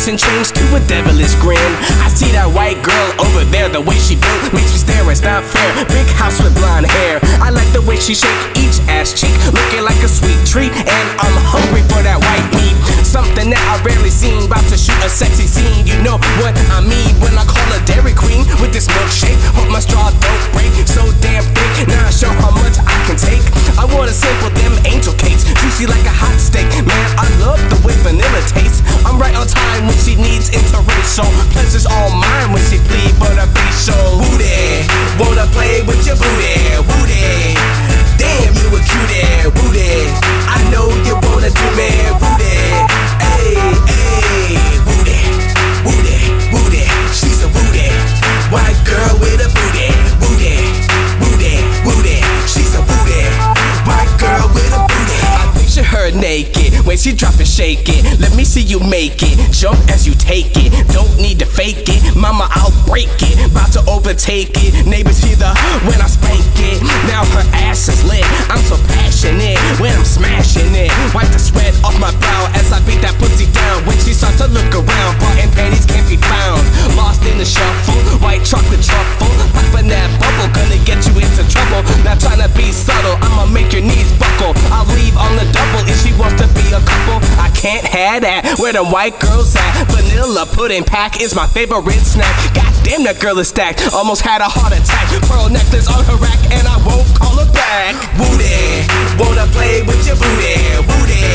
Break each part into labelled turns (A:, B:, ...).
A: face and change to a devilish grin. I see that white girl over there, the way she built makes me stare, it's not fair. Big house with blonde hair, I like the way she shake each ass cheek, looking like a sweet treat. And I'm hungry for that white meat, something that I rarely seen. About to shoot a sexy scene, you know what I mean when I call her Dairy Queen with this milkshake. Hope my straw don't break, so damn thick. Now I show how much I can take. I want to sample them angel cakes, juicy like a hot steak. Man, I love the way vanilla tastes. I'm right on time when she needs interracial. Pleasure's all mine when she plead for the facial. Booty, wanna play with your booty, booty. Damn, you a cutie, booty. I know you wanna do me, booty. Hey, hey, booty, booty, booty. She's a booty, white girl with a booty, booty, booty, booty. She's a booty, white girl with a booty. I picture her naked when she drop it, shake it. Let me see you make it, jump as you take it. Don't need to fake it, mama, I'll break it. About to overtake it, neighbors hear the when I spank it. Now her ass is lit, I'm so passionate when I'm smashing it. Wipe the sweat off my brow as I beat that pussy down. When she starts to look around, bra and panties can't be found. Lost in the shuffle, white chocolate truffle, popping that bubble, gonna get you into trouble. Not trying to be subtle, I'ma make your knees buckle. I'll leave on the double if she wants to be a couple. I can't have that, where the white girls at? Vanilla pudding pack is my favorite snack. Goddamn, that girl is stacked, almost had a heart attack. Pearl necklace on her rack and I won't call her back. Booty, wanna play with your booty, booty.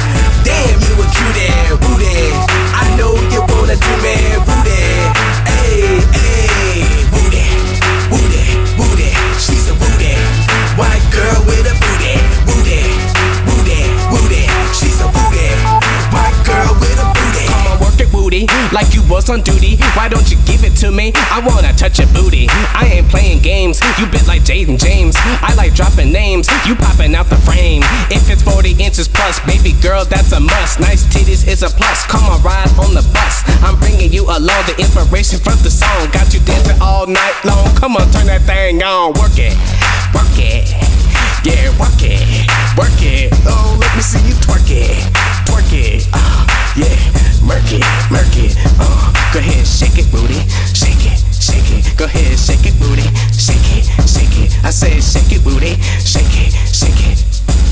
A: Damn, you a cutie, booty. I know you wanna do me, booty. Hey, hey, booty, booty, booty. She's a booty, white girl with a booty, booty, booty, booty. She's a booty, white girl with a booty. Come on, work it, booty, like you was on duty. Why don't you give it to me? I wanna touch your booty. I ain't playing games, you bit like Jaden James. I like dropping names, you popping out the frame. If it's 40 inches plus, baby girl, that's a must. Nice titties is a plus, come on, ride on the bus. I'm bringing you along, the inspiration from the song. Got you dancing all night long, come on, turn that thing on. Work it, work it, yeah, work it, work it. Oh, let me see you twerk it, twerk it, yeah, murk it, go ahead, shake it, booty, shake it, shake it, go ahead, shake it, booty, shake it, shake it. I said shake it, booty, shake it, shake it.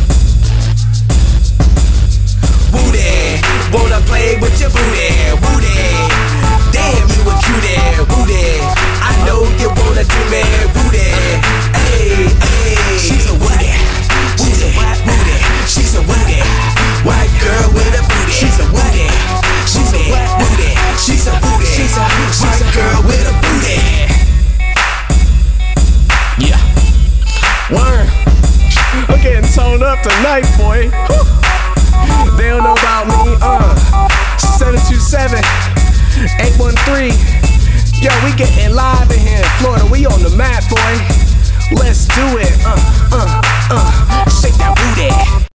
A: Booty, wanna play with your booty, booty. Damn, you a cutie, booty. I know you wanna do me, booty. Hey, hey, she's a booty, she's a white booty, she's a booty, white girl with a booty, she's a booty, she's a white booty, she's a booty, she's a white girl with a booty. Yeah, word. I'm getting toned up tonight, boy. Whew. They don't know about me, 727 813. Yo, we getting live in here in Florida. We on the map, boy. Let's do it. Shake that booty.